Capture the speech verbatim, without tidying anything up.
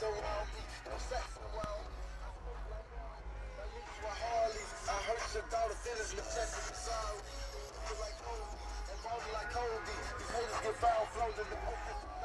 so wild, no sex in the wild. My niggas were Harleys, I hurt your daughter, feelings necessity, sorry. Feel like Kobe, and ballin' like Kobe. These haters get foul, floating the